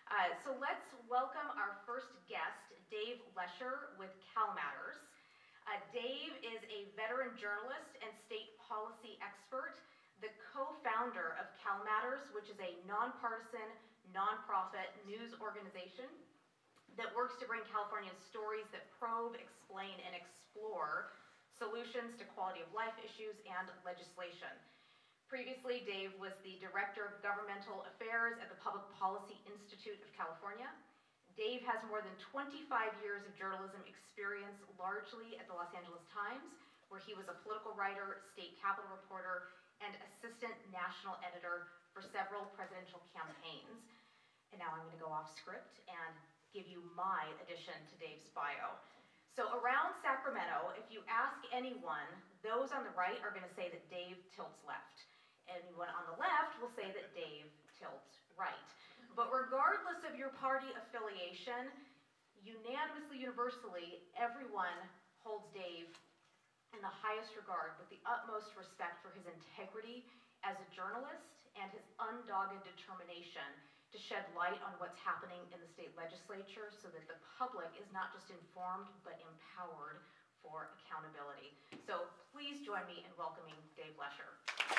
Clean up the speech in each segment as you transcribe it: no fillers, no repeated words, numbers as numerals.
So let's welcome our first guest, Dave Lesher with CalMatters. Dave is a veteran journalist and state policy expert, the co-founder of CalMatters, which is a nonpartisan, nonprofit news organization that works to bring California's stories that probe, explain, and explore solutions to quality of life issues and legislation. Previously, Dave was the Director of Governmental Affairs at the Public Policy Institute of California. Dave has more than 25 years of journalism experience, largely at the Los Angeles Times, where he was a political writer, state capitol reporter, and assistant national editor for several presidential campaigns. And now I'm going to go off script and give you my addition to Dave's bio. So around Sacramento, if you ask anyone, those on the right are going to say that Dave tilts left. Anyone on the left will say that Dave tilts right. But regardless of your party affiliation, unanimously, universally, everyone holds Dave in the highest regard with the utmost respect for his integrity as a journalist and his undogged determination to shed light on what's happening in the state legislature so that the public is not just informed but empowered for accountability. So please join me in welcoming Dave Lesher.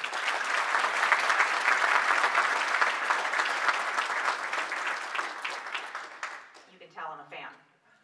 You can tell I'm a fan.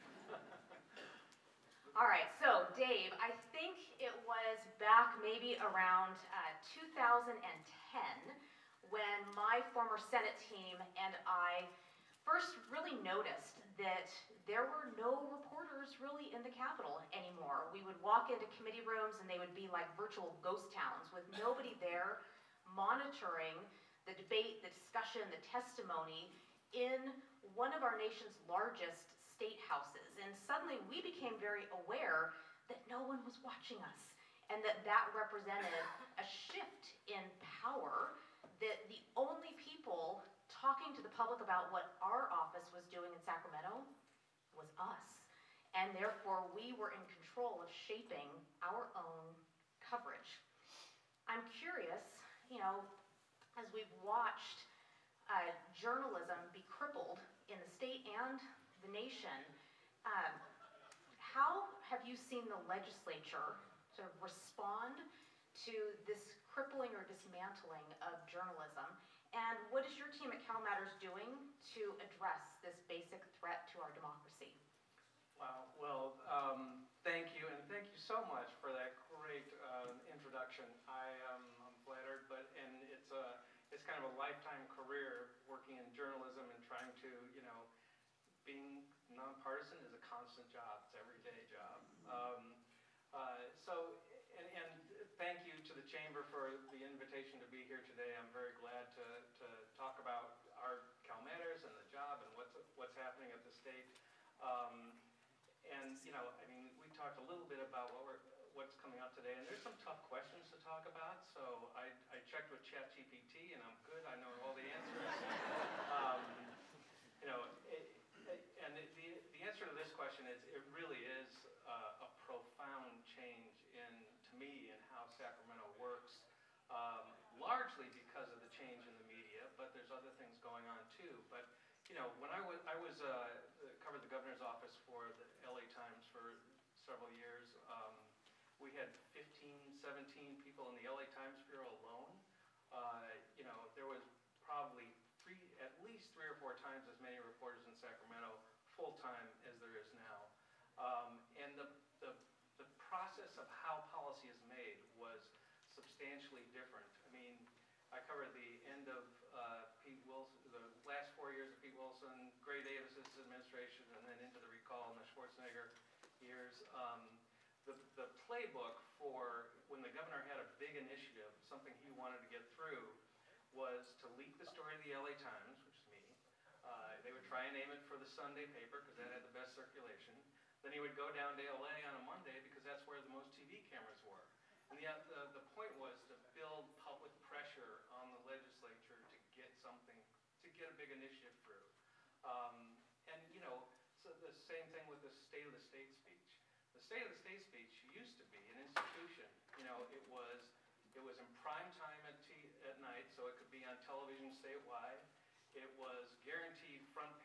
All right, so Dave, I think it was back maybe around 2010 when my former Senate team and I first really noticed that there were no reporters really in the Capitol anymore. We would walk into committee rooms and they would be like virtual ghost towns with nobody there monitoring the debate, the discussion, the testimony in one of our nation's largest state houses. And suddenly we became very aware that no one was watching us and that that represented a shift in power, that the only people talking to the public about what our office was doing in Sacramento was us. And therefore, we were in control of shaping our own coverage. I'm curious, as we've watched journalism be crippled in the state and the nation, how have you seen the legislature sort of respond to this crippling or dismantling of journalism? And what is your team at CalMatters doing to address this basic threat to our democracy? Wow. Well, thank you, and thank you so much for that great introduction. I'm flattered, and it's kind of a lifetime career working in journalism and trying to, being nonpartisan is a constant job. It's an everyday job. And thank you to the Chamber for the invitation to be here today. I'm very glad to talk about our CalMatters and the job and what's happening at the state. We talked a little bit about what's coming up today, and there's some tough questions to talk about. So I checked with ChatGPT, and I'm good. I know all the answers. And the answer to this question is it really is a profound change to me in how Sacramento works, largely because of the change in the media, but there's other things going on too. But when I covered the governor's office for the LA Times for several years, we had 15, 17 people in the LA Times Bureau alone. There was probably at least three or four times as many reporters in Sacramento full-time as there is now. And the process of how policy is made was substantially different. I covered the end of Pete Wilson, the last 4 years of Pete Wilson, Gray Davis's administration, and then into the recall and the Schwarzenegger years. The playbook for when the governor had a big initiative, something he wanted to get through, was to leak the story to the LA Times, which is me. They would try and aim it for the Sunday paper because that had the best circulation. Then he would go down to LA on a Monday because that's where the most TV cameras were. And the point was to build public pressure on the legislature to get a big initiative through. So the same thing with the State of the State speech. The State of the State speech used to be an institution. It was in prime time at night, so it could be on television statewide. It was guaranteed front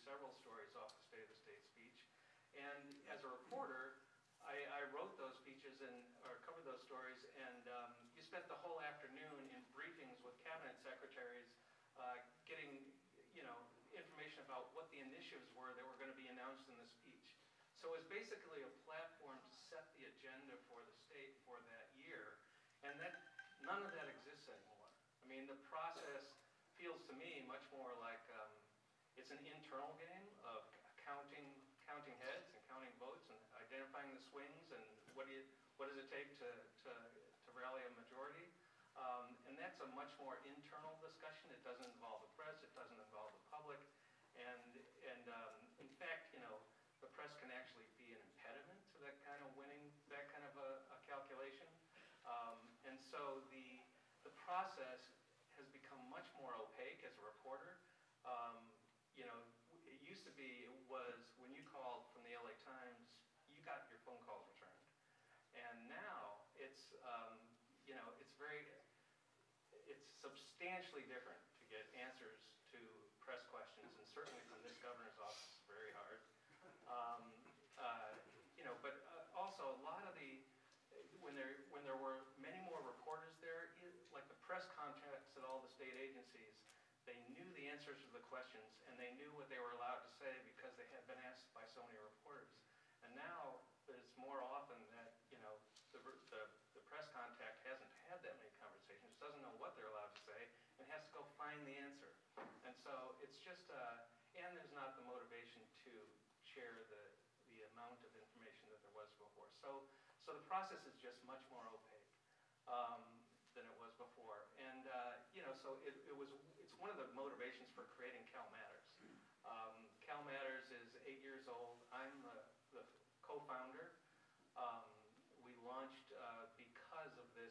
several stories off the State of the State speech. And as a reporter, I wrote those speeches or covered those stories, and you spent the whole afternoon in briefings with cabinet secretaries, getting, information about what the initiatives were that were going to be announced in the speech. So it was basically a platform to set the agenda for the state for that year, and none of that exists anymore. I mean, the process feels to me much more like it's an internal game of counting heads and counting votes and identifying the swings and what does it take to rally a majority. And that's a much more internal discussion. It doesn't involve the press. It doesn't involve the public. And in fact, the press can actually be an impediment to that kind of winning, that kind of a calculation. And so the process has become much more opaque as a reporter. It used to be, when you called from the LA Times, you got your phone calls returned. And now it's substantially different to get answers to press questions, and certainly from this governor's office, it's very hard. But also a lot of when there were many more reporters there, like the press contacts at all the state agencies, they knew the answers to the questions, and they knew what they were allowed to say because they had been asked by so many reporters. And now it's more often that the press contact hasn't had that many conversations, doesn't know what they're allowed to say, and has to go find the answer. And so it's just, and there's not the motivation to share the amount of information that there was before. So the process is just much more opaque than it was before. And so it's one of the motivations for creating Cal Matters. Cal Matters is 8 years old. I'm the co-founder. We launched because of this,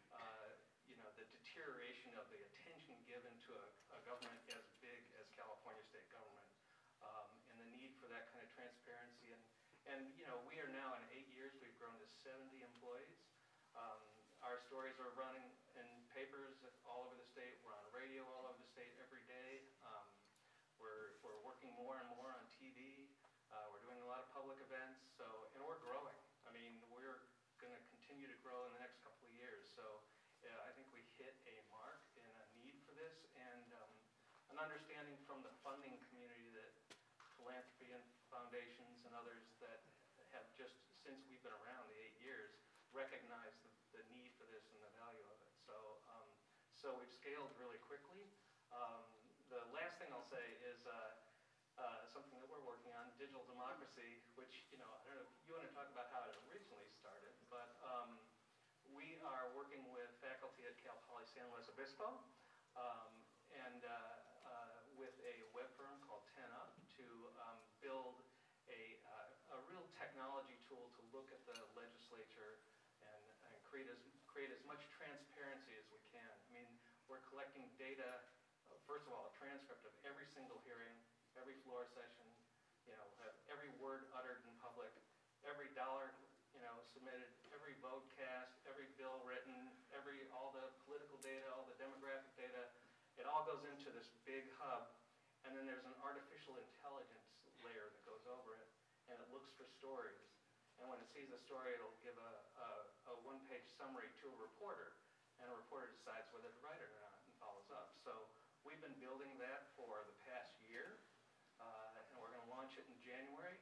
the deterioration of the attention given to a government as big as California state government, and the need for that kind of transparency. And we are now, in 8 years, we've grown to 70 employees. Our stories are running in papers all over the state. We're on radio all over the state every day. We're working more and more on TV. We're doing a lot of public events. And we're growing. I mean, we're going to continue to grow in the next couple of years. So I think we hit a mark in a need for this, and an understanding from the funding community that philanthropy and foundations and others that have just, since we've been around, the 8 years, recognize the need for this and the value of it. So we've scaled really quickly. The last thing I'll say is something that we're working on, digital democracy, which, I don't know if you want to talk about how it originally started, but we are working with faculty at Cal Poly San Luis Obispo and with a web firm called 10up to build a real technology tool to look at the legislature and create as much transparency as we can. I mean, we're collecting data, first of all, a transcript of every single hearing, every floor session, every word uttered in public, every dollar, submitted, every vote cast, every bill written, all the political data, all the demographic data. It all goes into this big hub, and then there's an artificial intelligence layer that goes over it, and it looks for stories. And when it sees a story, it'll give a one-page summary to a reporter, and a reporter decides whether to write it or not and follows up. So we've been building that for the past year, and we're going to launch it in January.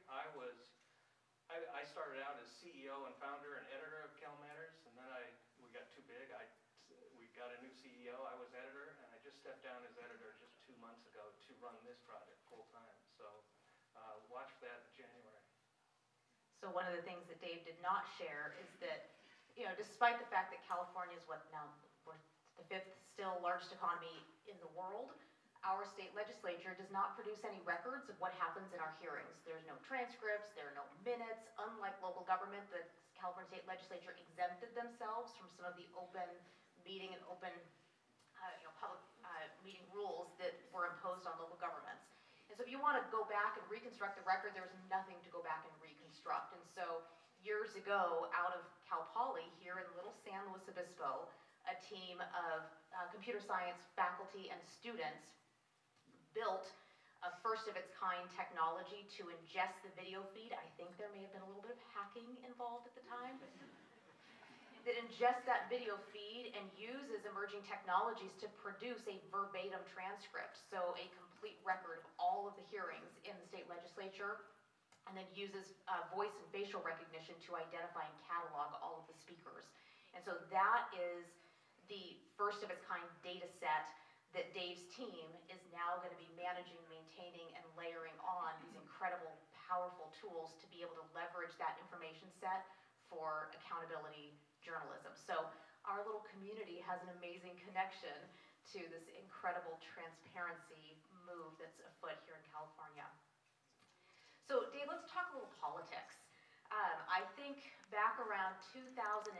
I started out as CEO and founder and editor of Cal Matters, and then we got too big. We got a new CEO. I was editor, and I just stepped down as editor just 2 months ago to run this project full time. So watch for that in January. So one of the things that Dave did not share is that, despite the fact that California is we're the 5th still largest economy in the world, our state legislature does not produce any records of what happens in our hearings. There's no transcripts, there are no minutes. Unlike local government, the California state legislature exempted themselves from some of the open meeting and open public meeting rules that were imposed on local governments. And so if you want to go back and reconstruct the record, there was nothing to go back and reconstruct. And so years ago, out of Cal Poly here in Little San Luis Obispo, a team of computer science faculty and students built a first-of-its-kind technology to ingest the video feed. I think there may have been a little bit of hacking involved at the time. That ingests that video feed and uses emerging technologies to produce a verbatim transcript, so a complete record of all of the hearings in the state legislature, and then uses voice and facial recognition to identify and catalog all of the speakers. And so that is the first-of-its-kind data set that Dave's team is now going to be managing, maintaining, and layering on these incredible, powerful tools to be able to leverage that information set for accountability journalism. So our little community has an amazing connection to this incredible transparency move that's afoot here in California. So Dave, let's talk a little politics. I think back around 2010,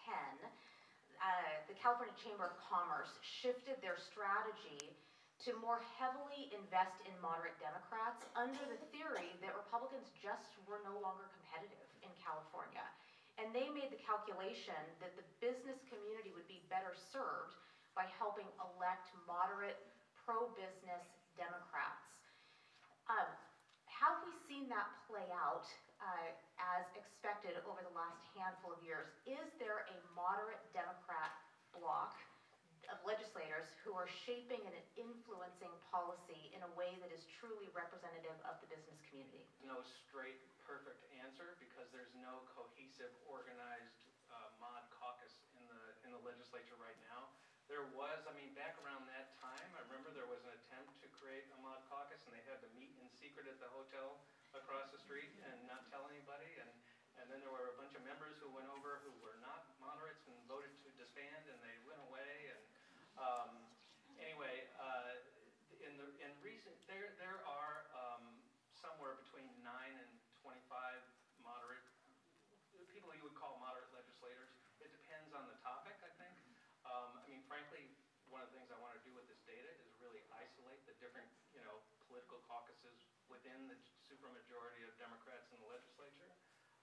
the California Chamber of Commerce shifted their strategy to more heavily invest in moderate Democrats under the theory that Republicans just were no longer competitive in California. And they made the calculation that the business community would be better served by helping elect moderate, pro-business Democrats. Have we seen that play out as expected over the last handful of years? Is there a moderate Democrat bloc of legislators who are shaping and influencing policy in a way that is truly representative of the business community? No straight, perfect answer because there's no cohesive, organized mod caucus in the legislature right now. There was, back around that time, I remember there was an attempt to create a mod caucus, and they had to meet in secret at the hotel across the street and not tell anybody. And then there were a bunch of members who went over who were not moderates and voted to disband, and they went away. And anyway, in recent there are somewhere between 9 and 25 moderate people you would call moderate legislators. It depends on the topic, I think. Frankly, one of the things I want to do with this data is really isolate the different, political caucuses within the supermajority of Democrats in the legislature.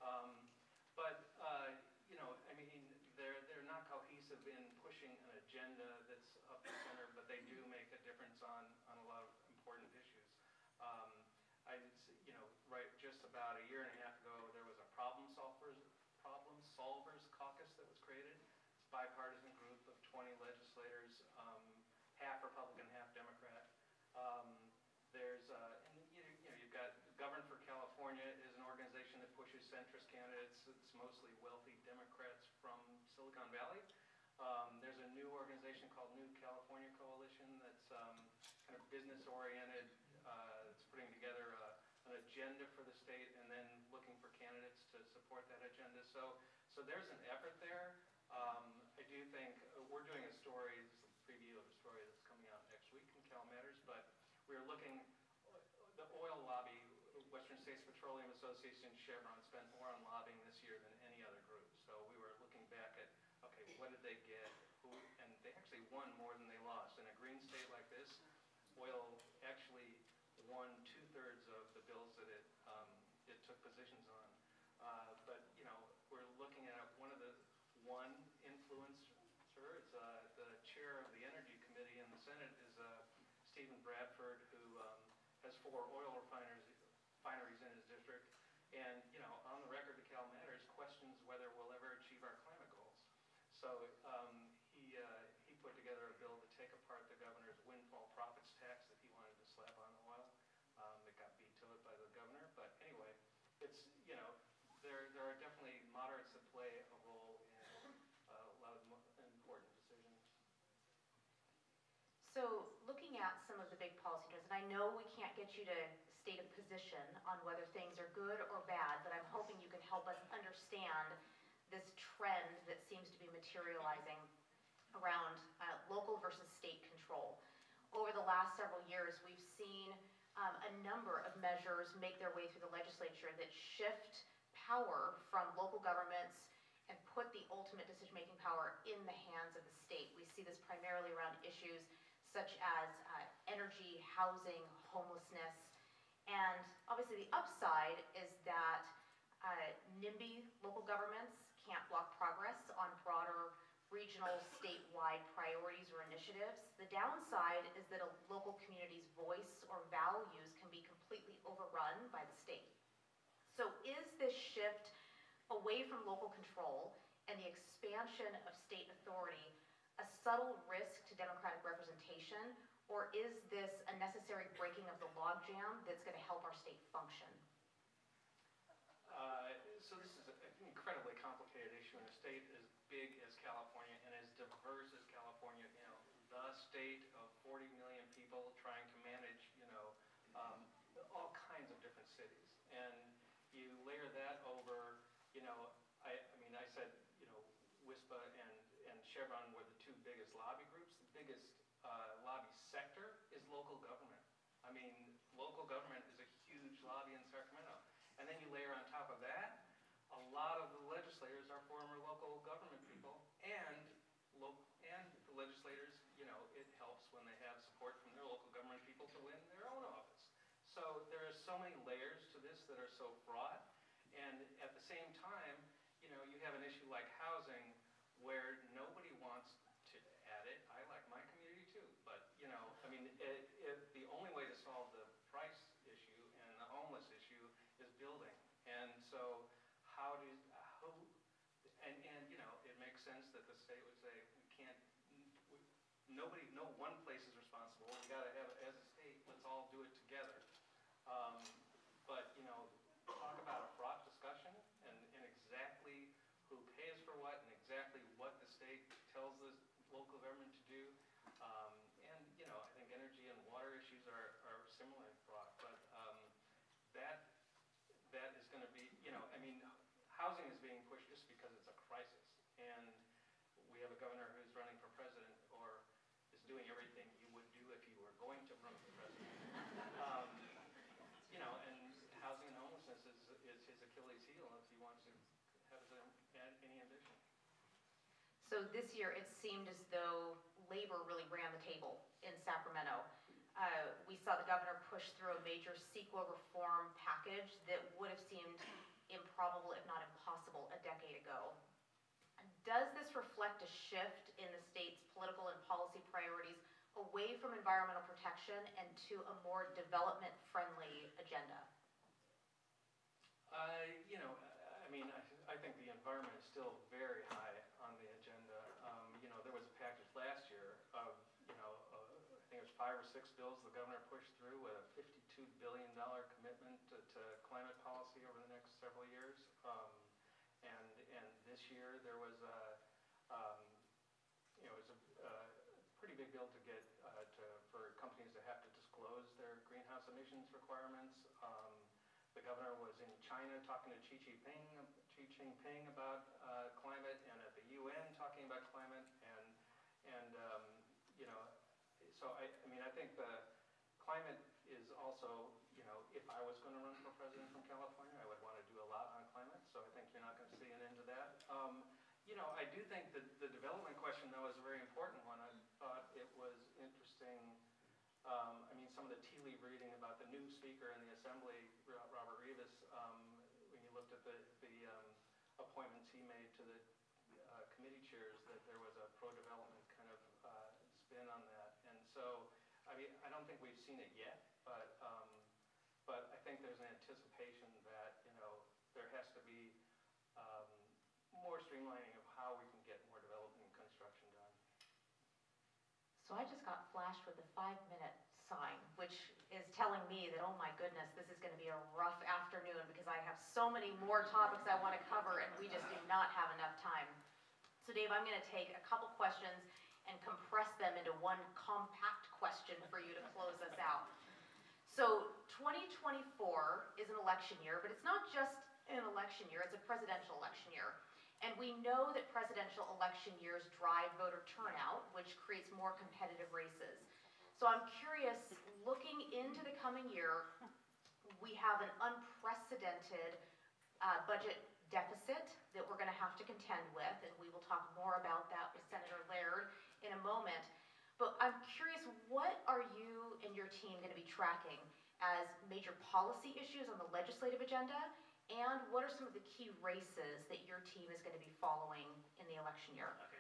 They're not cohesive in pushing an agenda that's up the center, but they do make a difference on a lot of important issues. Just about a year and a half ago, there was a problem solvers caucus that was created. It's a bipartisan group of 20 legislators, half Republican, half Democrat. You've got Govern for California is an organization that pushes centrist candidates. It's mostly wealthy Democrats from Silicon Valley. There's a new organization called New California Coalition that's kind of business-oriented. It's putting together an agenda for the state and then looking for candidates to support that agenda. So there's an effort there. I do think we're doing a story, this is a preview of a story that's coming out next week in Cal Matters, but we're looking, the oil lobby, Western States Petroleum Association, Chevron, spent more on lobbying this year than any other group. So we were looking back at, okay, what did they get? And they actually won more than they lost. In a green state like this, oil actually won 2/3 of the bills that it took positions on. But we're looking at one influencer. It's the chair of the Energy Committee in the Senate is Stephen Bradford, who has 4 oil refineries in his district, and on the record to Cal Matters questions whether we'll ever achieve our climate goals. So he put together a bill to take apart the governor's windfall profits tax that he wanted to slap on oil. It got vetoed by the governor, but anyway, it's there are definitely moderates that play a role in a lot of important decisions. So looking at some of the big policy trends, and I know we can't get you to state a position on whether things are good or bad, but I'm hoping you can help us understand this trend that seems to be materializing around local versus state control. Over the last several years, we've seen a number of measures make their way through the legislature that shift power from local governments and put the ultimate decision-making power in the hands of the state. We see this primarily around issues such as energy, housing, homelessness, and obviously the upside is that NIMBY local governments can't block progress on broader regional regional, statewide priorities or initiatives. The downside is that a local community's voice or values can be completely overrun by the state. So is this shift away from local control and the expansion of state authority a subtle risk to democratic representation, or is this a necessary breaking of the logjam that's going to help our state function? So this is an incredibly complicated issue in a state as big as California and as diverse as California. The state of 40 million people trying to manage, all kinds of different cities. And you layer that over, I said, WISPA and Chevron were the two biggest lobby groups. The biggest lobby sector is local government. Local government is a huge lobby in Sacramento. And then you layer on top of that, a lot of the legislators are former local government people, and the legislators, it helps when they have support from their local government people to win their own office. So there are so many layers to this that are so fraught, and at the same time, you have an issue like housing where nobody wants to add it. I like my community too, but the only way to solve the price issue and the homeless issue is building. And so it makes sense that the state would say no one place is responsible. We got to have it as a state. Let's all do it together. But talk about a fraught discussion and exactly who pays for what and exactly what the state tells the local government to do. I think energy and water issues are similarly fraught, but that is going to be, housing is being pushed just because it's a crisis, and we have a governor who's running for president or is doing everything you would do if you were going to run for president. And housing and homelessness is his Achilles heel if he wants to have any ambition. So this year it seemed as though labor really ran the table in Sacramento. We saw the governor push through a major CEQA reform package that would have seemed improbable, if not impossible, a decade ago. Does this reflect a shift in the state's political and policy priorities away from environmental protection and to a more development-friendly agenda? I think the environment is still very high on the agenda. There was a package last year of, I think it was 5 or 6 bills the governor pushed through with a $52 billion commitment to climate policy over the next several years. And this year there was it was a pretty big bill to get for companies to have to disclose their greenhouse emissions requirements. The governor was in China talking to Xi Jinping about climate, and at the UN talking about climate, so I think the climate is also, if I was going to run for president from California, I would want to do a lot on climate, so I think you're not going to see an end to that. I do think that the development question, though, is a very important one. I thought it was interesting, some of the tea leaf reading about the new speaker in the Assembly, Robert Rivas, when you looked at the appointments he made to the committee chairs, that there was a pro-development kind of spin on that. And so, I don't think we've seen it yet, but I think there's an anticipation that, there has to be more streamlining of how we can get more development and construction done. So I just got flashed with the 5-minute sign, which is telling me that, oh my goodness, this is going to be a rough afternoon because I have so many more topics I want to cover and we just do not have enough time. So Dave, I'm going to take a couple questions and compress them into one compact question for you to close us out. So 2024 is an election year, but it's not just an election year, it's a presidential election year. And we know that presidential election years drive voter turnout, which creates more competitive races. So I'm curious, looking into the coming year, we have an unprecedented budget deficit that we're going to have to contend with, and we will talk more about that with Senator Laird in a moment. But I'm curious, what are you and your team going to be tracking as major policy issues on the legislative agenda? And what are some of the key races that your team is going to be following in the election year? Okay,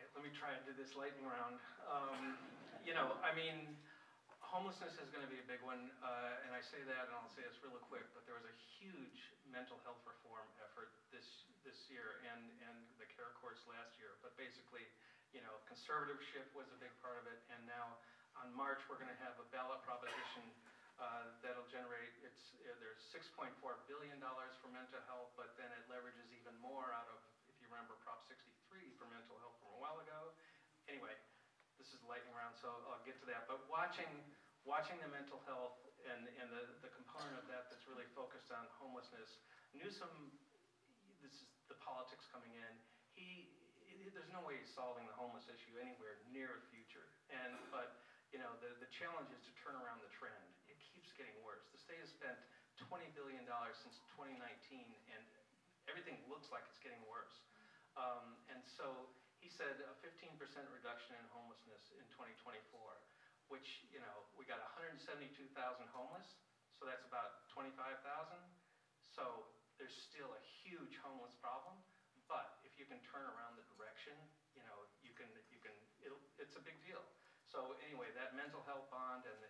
let me try and do this lightning round. You know, I mean, homelessness is going to be a big one, and I say that, and I'll say this real quick, but there was a huge mental health reform effort this year and the CARE course last year. But basically, you know, conservatorship was a big part of it, and now on March we're going to have a ballot proposition that'll generate, there's $6.4 billion for mental health, but then it leverages even more out of, if you remember, Prop 63 for mental health from a while ago. Anyway, this is lightning round, so I'll get to that. But watching the mental health and the component of that that's really focused on homelessness, Newsom, this is the politics coming in. There's no way he's solving the homeless issue anywhere near a future. But you know, the challenge is to turn around the trend. It keeps getting worse. The state has spent $20 billion since 2019, and everything looks like it's getting worse. And so he said a 15% reduction in homelessness in 2024, which, you know, we got 172,000 homeless, so that's about 25,000. So there's still a huge homeless problem, but if you can turn around the direction, you know, it's a big deal. So anyway, that mental health bond and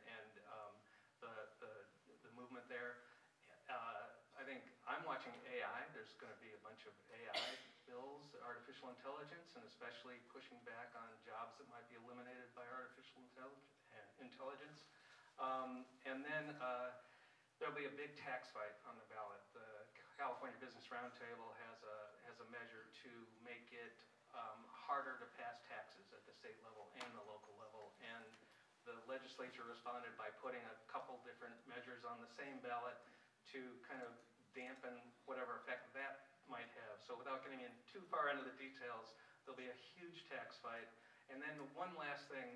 the movement there. I think I'm watching AI. There's going to be a bunch of AI bills, artificial intelligence, and especially pushing back on jobs that might be eliminated by artificial intelligence. And then there'll be a big tax fight on the ballot. The California Business Roundtable has a measure to make it harder to pass taxes at the state level and the local level. And the legislature responded by putting a couple different measures on the same ballot to kind of dampen whatever effect that might have. So without getting in too far into the details, there'll be a huge tax fight. And then one last thing,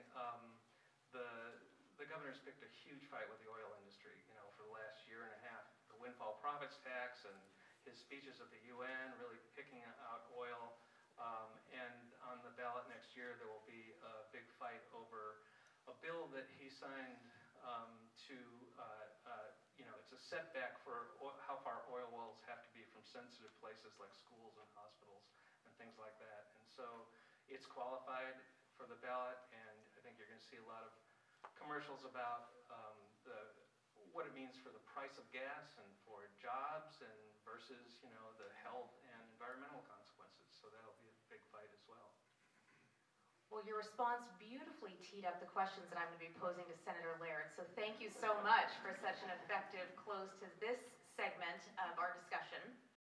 the governor's picked a huge fight with the oil industry, you know, for the last year and a half. The windfall profits tax and his speeches at the UN really picking out oil. And on the ballot next year, there will be a big fight over a bill that he signed to, you know, it's a setback for how far oil wells have to be from sensitive places like schools and hospitals and things like that. And so it's qualified for the ballot, and I think you're going to see a lot of commercials about what it means for the price of gas and for jobs and versus, you know, the health and environmental consequences. So that'll be a big fight as well. Well, your response beautifully teed up the questions that I'm going to be posing to Senator Laird. So thank you so much for such an effective close to this segment of our discussion.